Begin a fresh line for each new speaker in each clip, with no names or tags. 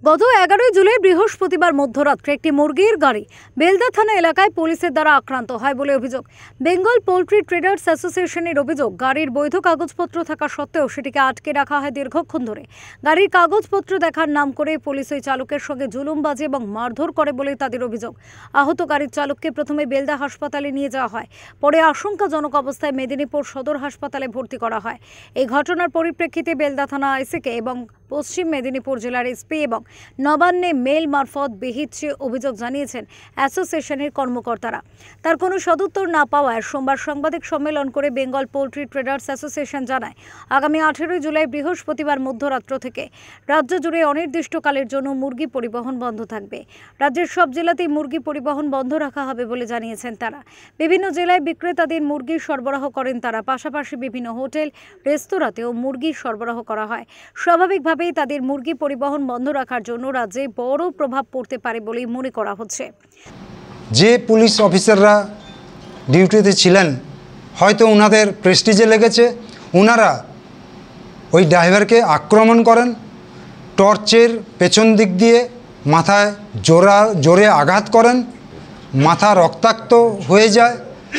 গত 11 জুলাই বৃহস্পতিবার মধ্যরাত্রে একটি মুরগির গাড়ি বেলদা থানা এলাকায় পুলিশের দ্বারা আক্রান্ত হয় বলে অভিযোগ। বেঙ্গল পোল্ট্রি ট্রেডার্স অ্যাসোসিয়েশনের অভিযোগ, গাড়ির বৈধ কাগজপত্র থাকা সত্ত্বেও সেটিকে আটকে রাখা হয় দীর্ঘক্ষণ ধরে। গাড়ির কাগজপত্র দেখার নাম করে পুলিশ ওই চালকের সঙ্গে জুলুমবাজি এবং মারধর করে বলে তাদের অভিযোগ। আহত গাড়ির চালককে প্রথমে বেলদা হাসপাতালে নিয়ে যাওয়া হয়, পরে আশঙ্কাজনক অবস্থায় মেদিনীপুর সদর হাসপাতালে ভর্তি করা হয়। এই ঘটনার পরিপ্রেক্ষিতে বেলদা থানা আইসিকে এবং পশ্চিম মেদিনীপুর জেলার এসপি এবং নবান্নে মেল মারফত বিহিত অভিযোগ জানিয়েছেন অ্যাসোসিয়েশনের কর্মকর্তারা। তার কোনো সদুত্তর না পাওয়ায় সোমবার সাংবাদিক সম্মেলন করে বেঙ্গল পোল্ট্রি ট্রেডার্স অ্যাসোসিয়েশন জানায়, আগামী 18 জুলাই বৃহস্পতিবার মধ্যরাত্র থেকে রাজ্য জুড়ে অনির্দিষ্টকালের জন্য মুরগি পরিবহন বন্ধ থাকবে। রাজ্যের সব জেলাতেই মুরগি পরিবহন বন্ধ রাখা হবে বলে জানিয়েছেন তারা। বিভিন্ন জেলায় বিক্রেতাদের মুরগি সরবরাহ করেন তারা, পাশাপাশি বিভিন্ন হোটেল রেস্তোরাঁতেও মুরগি সরবরাহ করা হয়। স্বাভাবিকভাবেই তাদের মুরগি পরিবহন বন্ধ রাখার জন্য রাজ্যে বড় প্রভাব পড়তে পারে বলেই মনে করা হচ্ছে।
যে পুলিশ অফিসাররা ডিউটিতে ছিলেন, হয়তো ওনাদের প্রেস্টিজে লেগেছে, ওনারা ওই ড্রাইভারকে আক্রমণ করেন, টর্চের পেছন দিক দিয়ে মাথায় জোরে আঘাত করেন, মাথা রক্তাক্ত হয়ে যায়,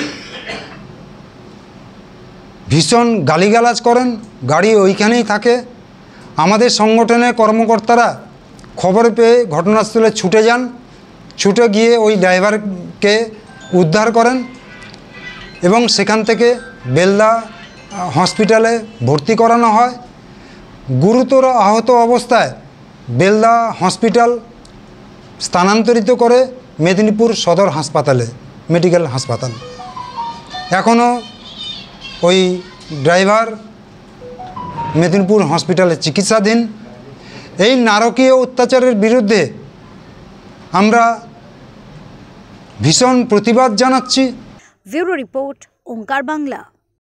ভীষণ গালিগালাজ করেন। গাড়ি ওইখানেই থাকে। আমাদের সংগঠনের কর্মকর্তারা খবর পেয়ে ঘটনাস্থলে ছুটে যান, ছুটে গিয়ে ওই ড্রাইভারকে উদ্ধার করেন এবং সেখান থেকে বেলদা হসপিটালে ভর্তি করানো হয়। গুরুতর আহত অবস্থায় বেলদা হসপিটাল স্থানান্তরিত করে মেদিনীপুর সদর হাসপাতালে, মেডিকেল হাসপাতাল। এখনও ওই ড্রাইভার মেদিনীপুর হসপিটালে চিকিৎসাধীন। এই নারকীয় অত্যাচারের বিরুদ্ধে আমরা ভীষণ প্রতিবাদ জানাচ্ছি।
Bureau report, Onkar Bangla.